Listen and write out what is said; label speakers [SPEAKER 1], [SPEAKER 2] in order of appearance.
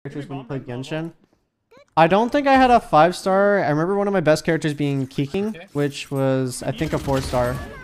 [SPEAKER 1] Characters when you played Genshin. I don't think I had a 5-star. I remember one of my best characters being KEYKING, which was I think a 4-star.